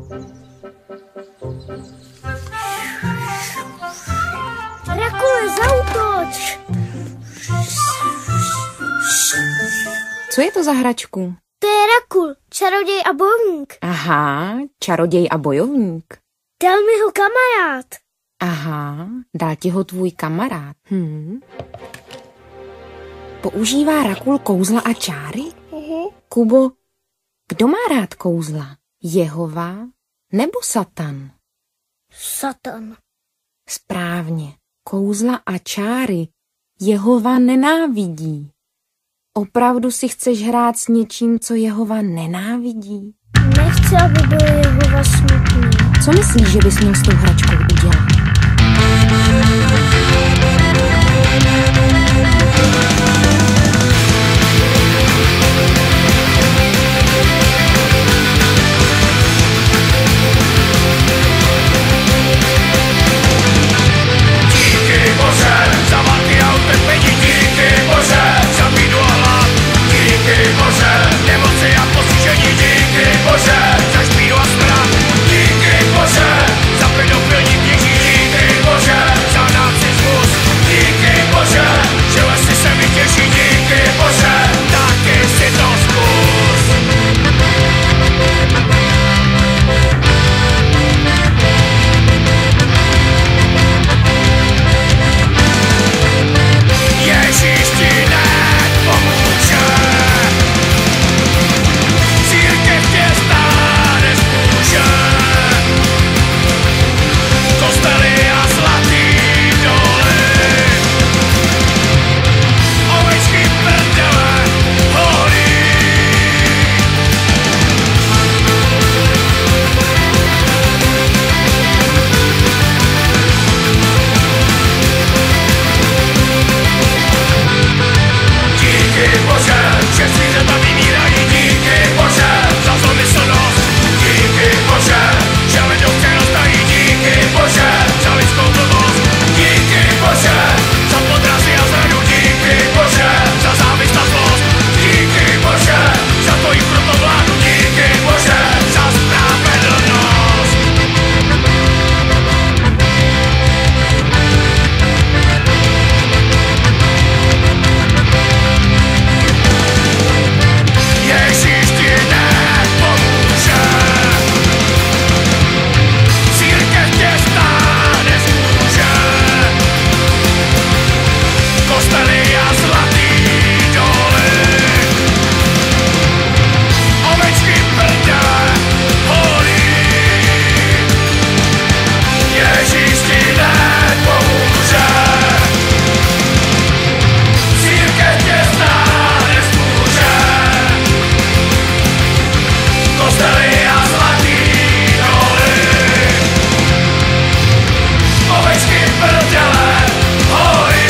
Rakule, zaútoč! Co je to za hračku? To je Rakul, čaroděj a bojovník. Aha, čaroděj a bojovník. Dal mi ho kamarád. Aha, dal ti ho tvůj kamarád. Používá Rakul kouzla a čáry? Kubo, kdo má rád kouzla? Jehova nebo Satan? Satan. Správně, kouzla a čáry Jehova nenávidí. Opravdu si chceš hrát s něčím, co Jehova nenávidí? Nechci, aby byl Jehova smutný. Co myslíš, že bys měl s tou hračkou udělat? Díky Bože, za války a utrpení, díky Bože, za bídu a hlad, díky Bože, nemoci a postižení, díky Bože, za špínu a strach, díky Bože, za pedofilní kněží, díky Bože, za nacismus, díky Bože, že lesy se mi těší, díky Bože, taky si to zkus. Ježíš ti nepomůže, církev tě stát nezmůže, kostely a zlatý doly, ovečky prdele holí. Díky Bože, že zvířata vymírají, díky Bože, za zlomyslnost, díky Bože, že ledovce roztají, díky Bože, za lidskou blbost, díky Bože, za podrazy a zradu, díky Bože, za závist a zlost, díky Bože, za tvoji krutou vládu, díky Bože, za spravedlnost. Ježíš ti nepomůže, církev tě stát nezmůže, kostely a zlatý doly, ovečky prdele holí. Ježíš ti nepomůže, církev tě stát nezmůže, kostely a zlatý doly, ovečky prdele holí.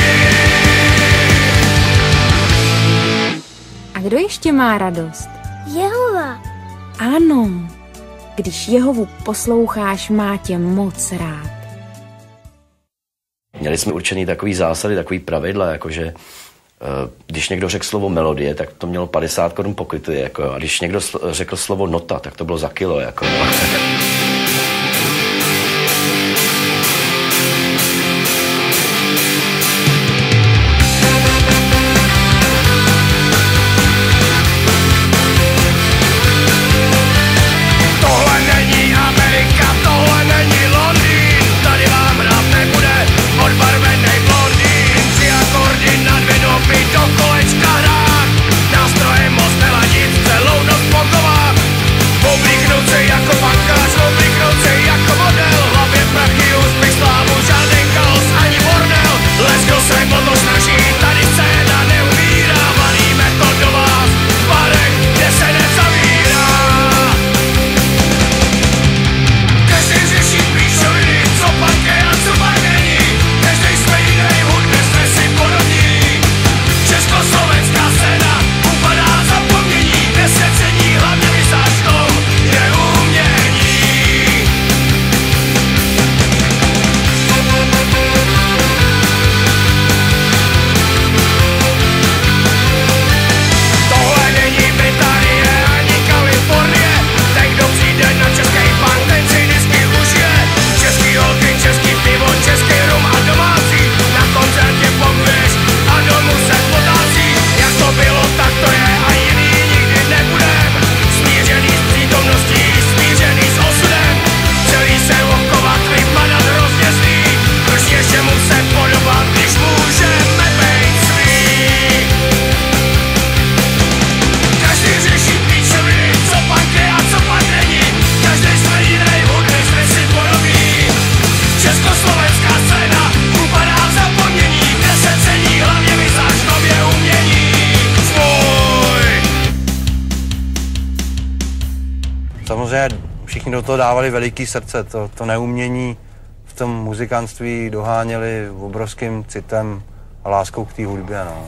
A kdo ještě má radost? Jehova. Ano, když Jehovu posloucháš, má tě moc rád. Měli jsme určený takový zásady, takový pravidla, jakože když někdo řekl slovo melodie, tak to mělo 50 korun pokuty, jako, a když někdo řekl slovo nota, tak to bylo za kilo. Jako. Tohle není Amerika, tohle není Londýn, tady vám hrát nebude odbarvenej blondýn. 3 akordy na 2 doby do kolečka hrát, nástroje moc neladit, celou noc pokovat, obliknout se jako bankář, obliknout se jako model. všichni do toho dávali veliký srdce. To neumění v tom muzikantství doháněli obrovským citem a láskou k té hudbě. No.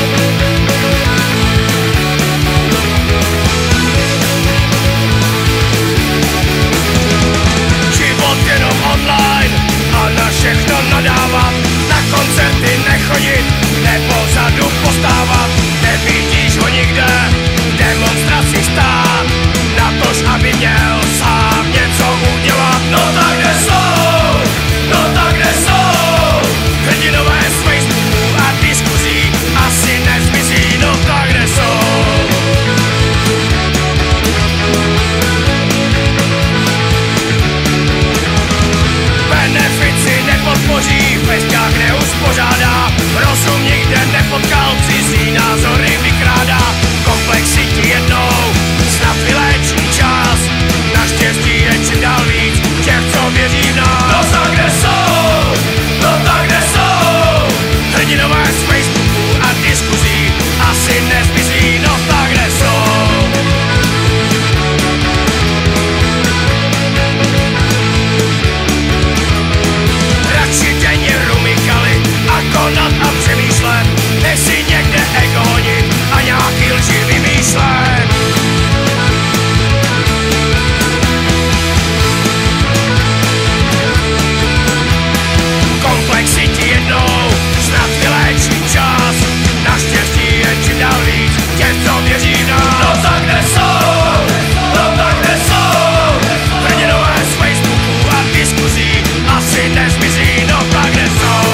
Život jenom online a na všechno nadávat, na koncerty nechodit, nebo vzadu postávat. Nevidíš ho nikde, v demonstraci stát, natož aby měl sám něco udělat. No tak kde jsou, no tak kde jsou, hrdinové z Facebooku a diskuzí asi nezmizí. No tak kde jsou. Benefici nepodpoří, festiák neuspořádá, rozum nikde nepotkal, cizí názory vykrádá. Komplexitě jednou snad vyléčí čas, naštěstí je čím dál víc těch, co věří v nás. No tak kde jsou, no tak kde jsou, hrdinové z Facebooku a diskuzí asi nezmizí. No tak kde jsou. Radši denně rumykali a konat a přemýšlet, než si někde ego honit a nějaký lži vymýšlet. Komplexitě jednou snad vyléčí čas, naštěstí je čím dál víc těch, co věří v nás. No tak kde jsou, no tak kde jsou, hrdinové z Facebooku a diskuzí asi nezmizí. No tak kde jsou.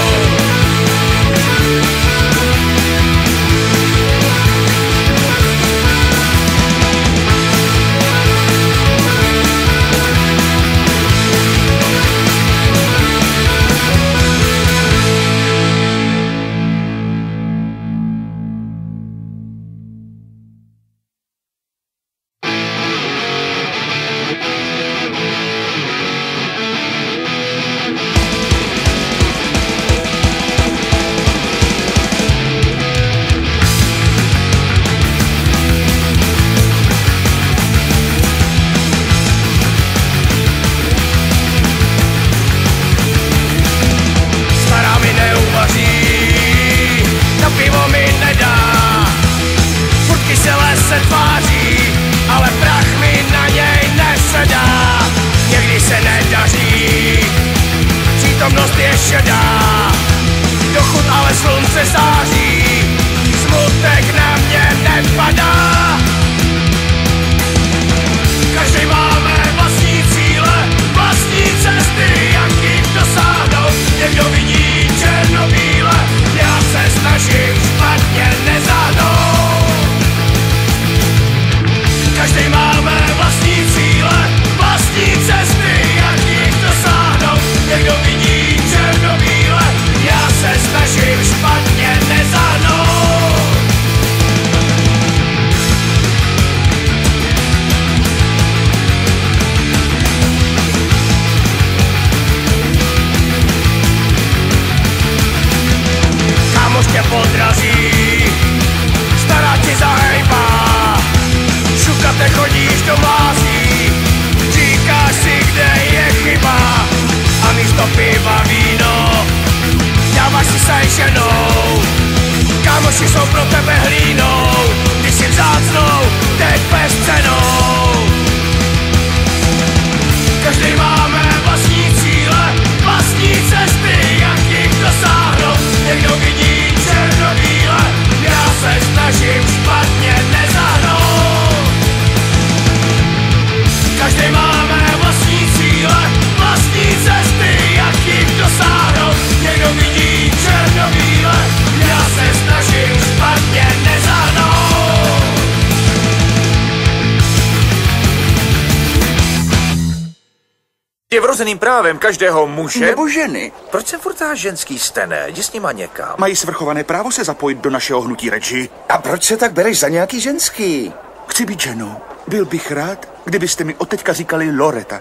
Je vrozeným právem každého muže nebo ženy. Proč se furt táš ženský stene? Jdi s nima někam. Mají svrchované právo se zapojit do našeho hnutí Reggie. A proč se tak bereš za nějaký ženský? Chci být ženou. Byl bych rád, kdybyste mi odteďka říkali Loreta.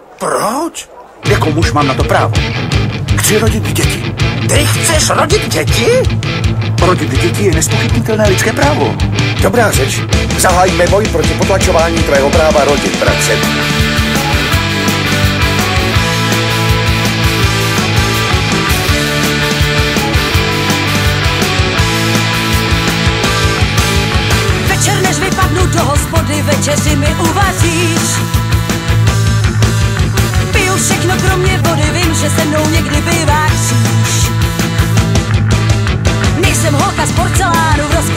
Proč? Jako muž mám na to právo. Chci rodit děti. Ty chceš rodit děti? Rodit děti je nezpochybnitelné lidské právo. Dobrá řeč. Zahájíme boj proti potlačování tvého práva rodit, bratře.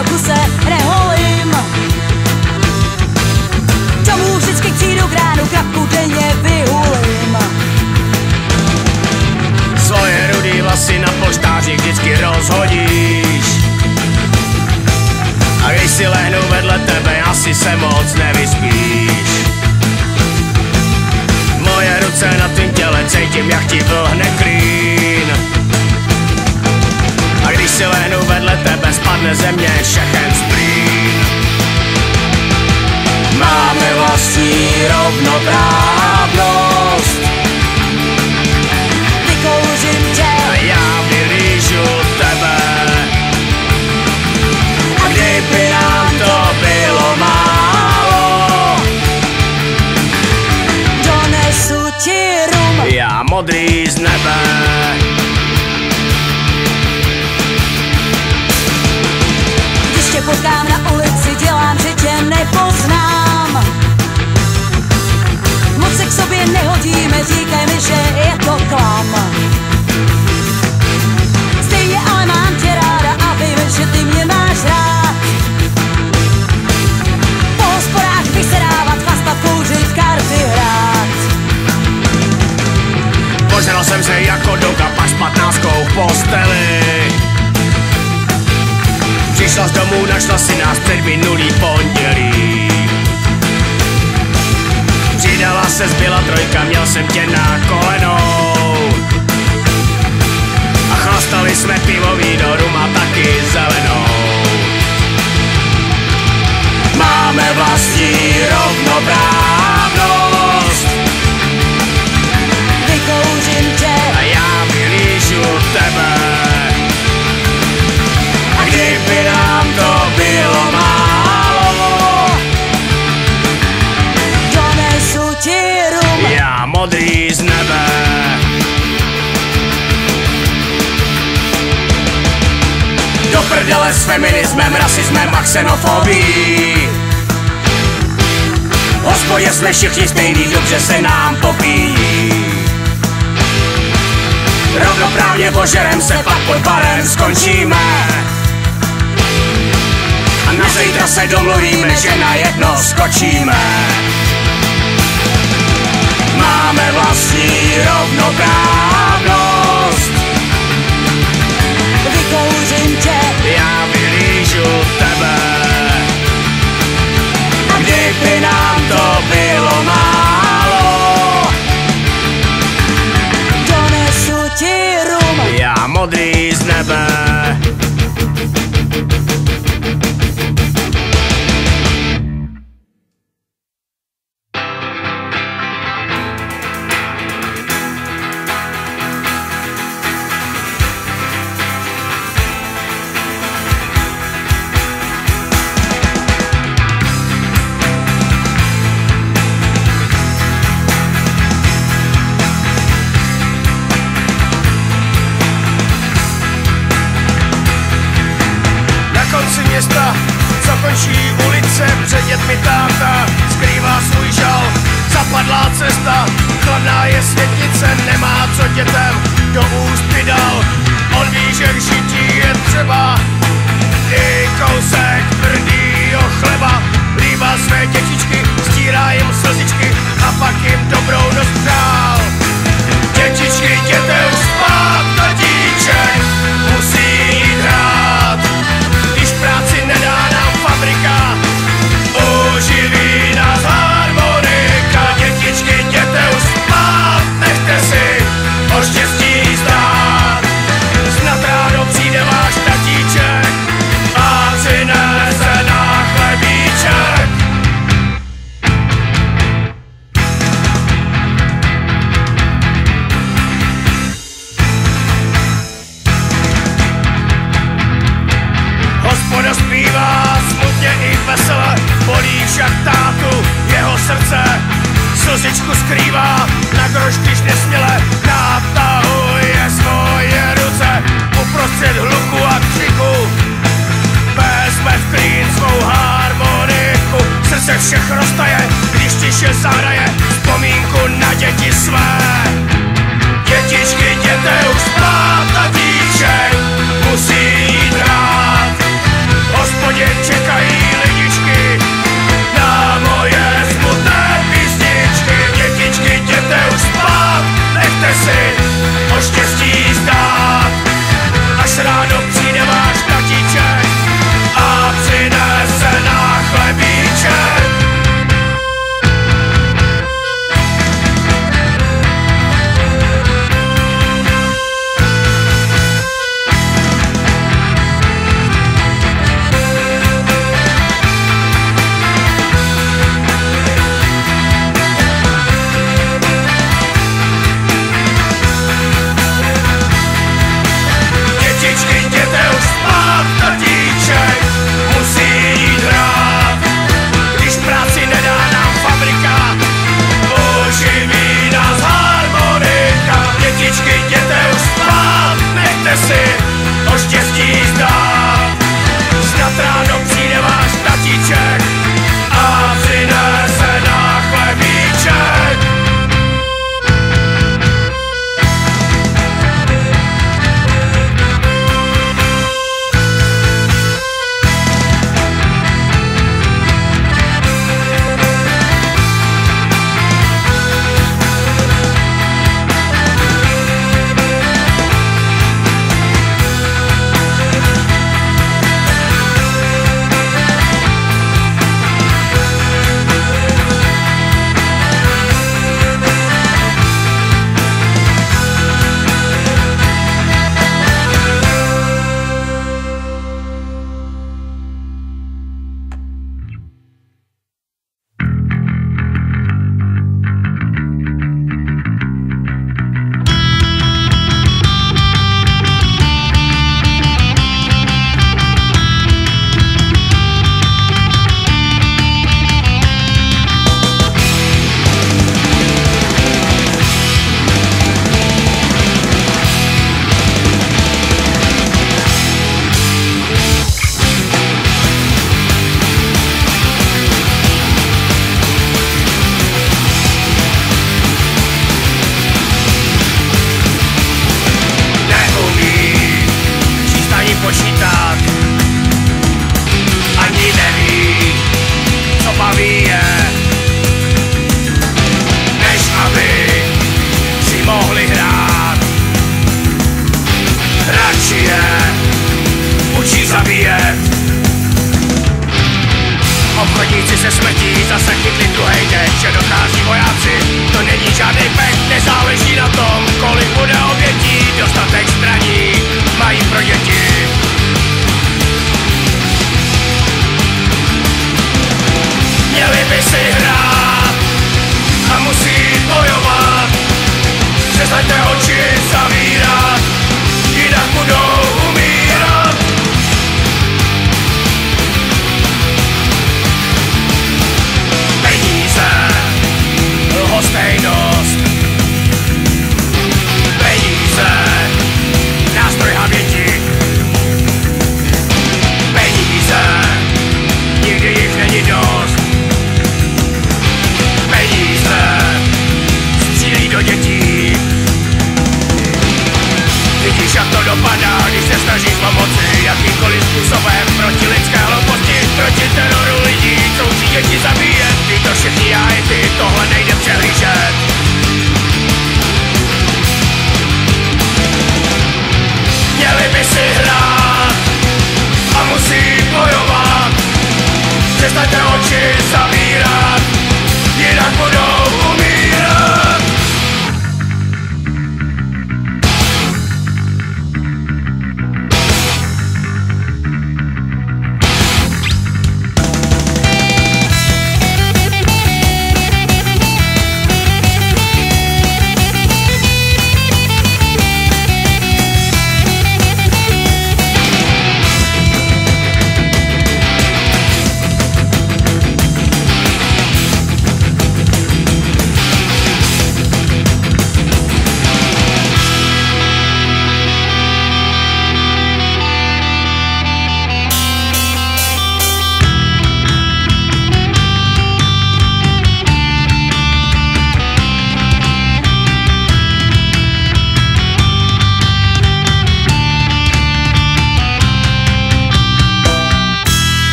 chvilku se neholím. Domů vždycky přijdu k ránu, krapku denně vyhulím. Svoje rudý vlasy na polštáři vždycky rozhodíš. A když si lehnu vedle tebe, asi se moc nevyspíš. Moje ruce na tvým těle cítím, jak ti vlhne klín. A když si lehnu vedle tebe, spadne ze mě všechen splín. Máme vlastní rovnoprávnost. Vykouřím tě a já vylížu tebe. A kdyby nám to bylo málo, donesu ti rum. já modrý z nebe. Když tě potkám na ulici, dělám, že tě nepoznám. Moc se k sobě nehodíme, říkaj mi, že je to klam. Stejně ale mám tě ráda a vím, že ty mě máš rád. Po hospodách vysedávat, chlastat, kouřit, karty hrát. Požral jsem se jako doka, pak s 15 v posteli. Přišla z domů, našla si nás před minulý pondělí. Přidala se, zbyla trojka, měl jsem tě na kolenou. A chlastali jsme pivo, víno, rum a taky zelenou. Máme vlastní rovnoprávnost. Vykouřím tě a já vylížu tebe. A kdyby nám to bylo málo, donesu ti rum. já modrý z nebe. Do prdele s feminismem, rasismem a xenofobií. V hospodě jsme všichni stejný, dobře se nám popíjí. Rovnoprávně požerem se, pak pod barem skončíme. A na zítra se domluvíme, že na jedno skočíme. Máme vlastní rovnoprávnost. Vykouřím tě já vylížu tebe. A kdyby nám to bylo málo, donesu ti rum. já modrý z nebe. Zakončí ulice, před dětmi táta skrývá svůj žal. Zapadlá cesta, chladná je světnice, nemá co dětem do úst by dal. On ví, že k žití je třeba i kousek tvrdýho chleba. Líbá své dětičky, stírá jim slzičky a pak jim dobrou noc přál. Dětičky, jděte už spát, tatíček musí jít hrát. Když práci nedá nám fabrika, oživí nás harmonika. Dětičky, jděte už spát, nechte si o štěstí zdát. Snad ráno přijde váš tatíček a přinese na chlebíček. Hospoda zpívá smutně i vesele, bolí však tátu jeho srdce. Slzičku skrývá na groš, když nesměle natahuje svoje ruce. Uprostřed hluku a křiku vezme v klín svou harmoniku. Srdce všech roztaje, když tiše zahraje vzpomínku na děti své. Dětičky, jděte už spát, tatíček musí jít rád. Hospodě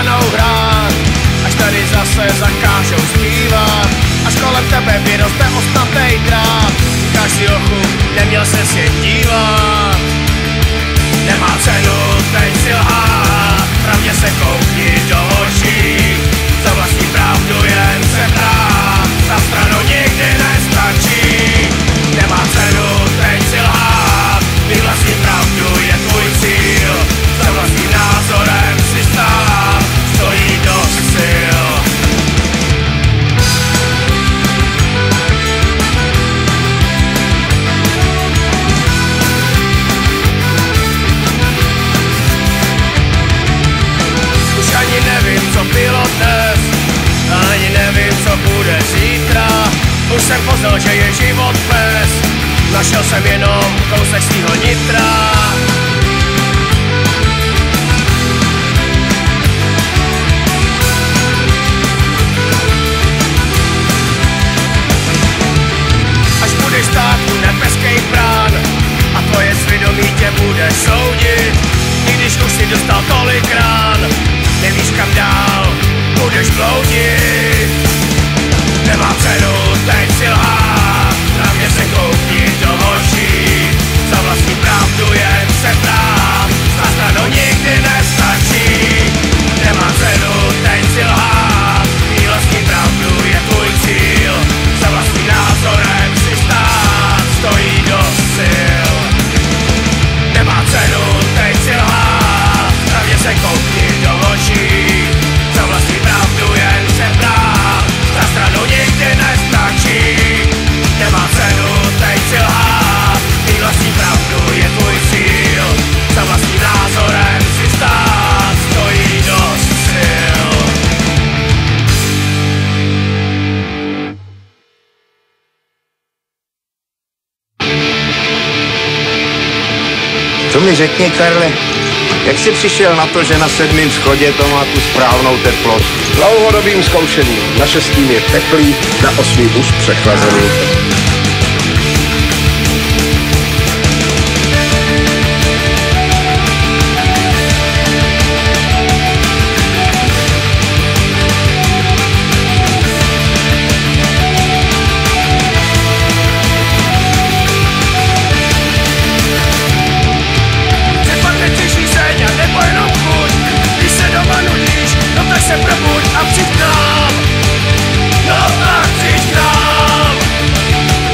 přestanou hrát, až tady zase zakážou zpívat, až kolem tebe vyroste ostnatej drát. Každý ochu neměl se jen dívat. Nemá cenu teď si lhát, pravdě se koukni do očí, za vlastní pravdu jen se brát, za stranu nikdy nestačí. Nemá cenu teď si lhát, vyhlasí pravdu je tvůj cíl, za vlastním názorem si stát, stojí dost sil. Už ani nevím, co bylo dnes, ani nevím, co bude zítra. Už jsem poznal, že je život bez, našel jsem jenom kousek svýho nitra. Až budeš stát u nebeských brán a tvoje svědomí tě bude soudit, i když už si dostal tolik rán, nevíš kam dál, budeš bloudit. Nemá cenu teď si lhát, pravdě se koukni do očí, za vlastní pravdu jen se brát, za stranu nikdy nestačí. Nemá cenu teď si lhát, i vlastní pravdu je tvůj cíl, za vlastním názorem si stát, stojí dost sil. Nemá cenu teď si lhát, pravdě se koukni do očí, za vlastní pravdu jen se brát, za stranu nikdy nestačí. Nemá cenu teď si lhát, i vlastní pravdu je tvůj cíl, za vlastním názorem si stát, stojí dost sil. Co mi řekni, Karle, jak jsi přišel na to, že na 7. schodě to má tu správnou teplotu? Dlouhodobým zkoušením. Na 6. je teplý, na 8. už přechlazený. Se probuď a přijď k nám, no tak přijď k nám.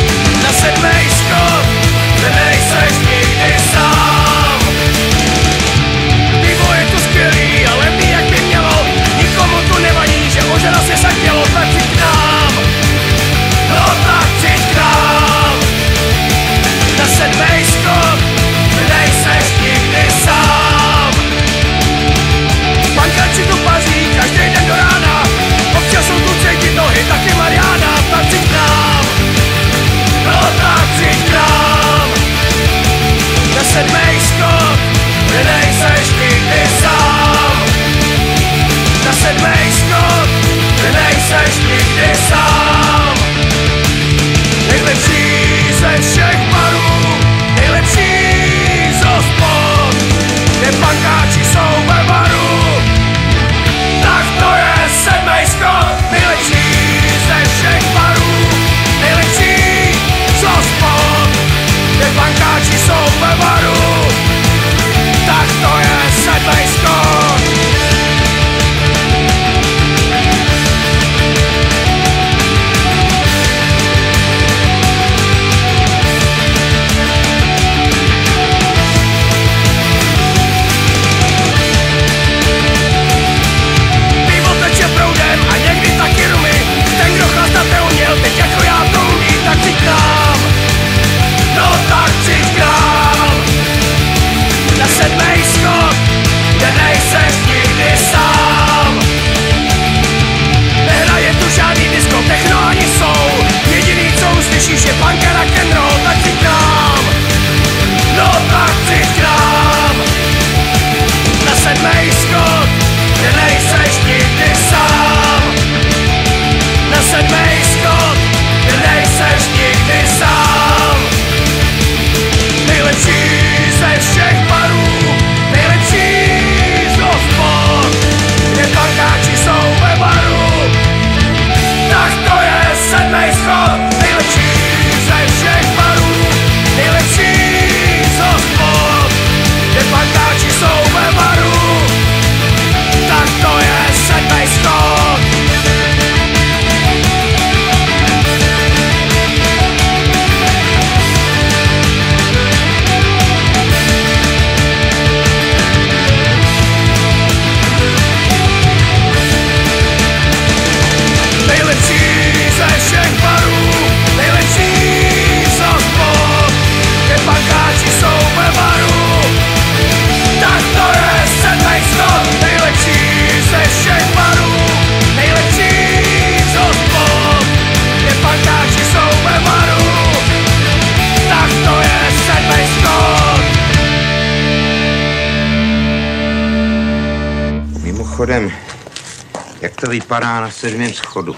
Mimochodem, jak to vypadá na 7. schodu?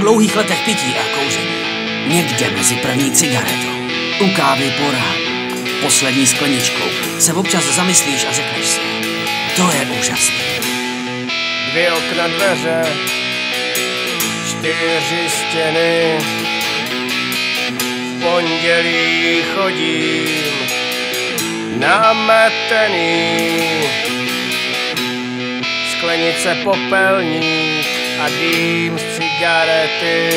dlouhých letech pití a kouření, někde mezi první cigaretou, u kávy po ránu, poslední skleničkou, se občas zamyslíš a řekneš si, to je úžasné. 2 okna, dveře, 4 stěny, v pondělí chodím nametený, sklenice popelník a dým z cigarety,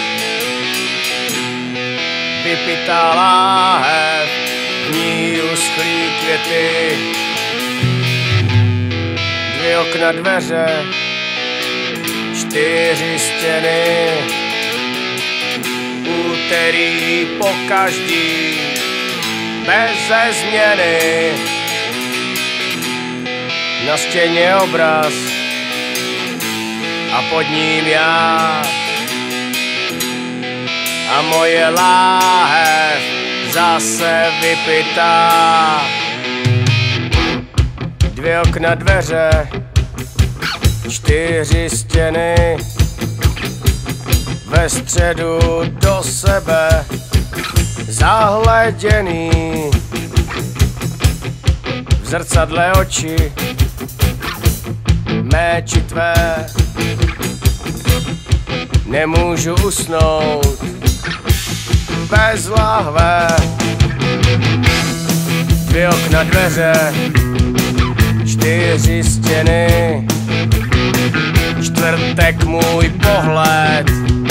vypitá láhev, v ní uschlý květy. 2 okna, dveře, 4 stěny, úterý po každý, beze změny. Na stěně obraz a pod ním já a moje láhev zase vypitá. 2 okna, dveře, 4 stěny, ve středu do sebe zahleděný, v zrcadle oči mé či tvé, nemůžu usnout bez lahve. 2 okna, dveře, 4 stěny, čtvrtek můj pohled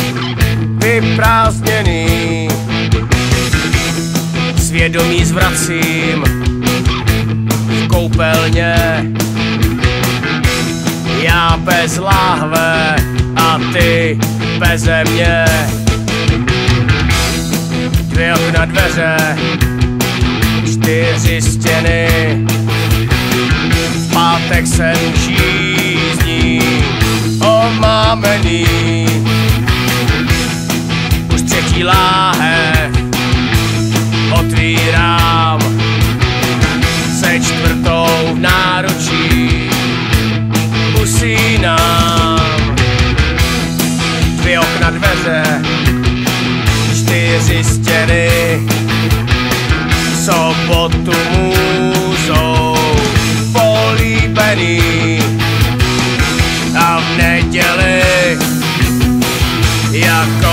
vyprázdněný, svědomí zvracím v koupelně, já bez láhve a ty beze mě. 2 okna, dveře, 4 stěny, v pátek jsem žízní omámený, už 3. láhev otvírám, se 4. v náručí usínám. 2 okna, dveře, 4 stěny, v sobotu můzou políbený a v neděli jako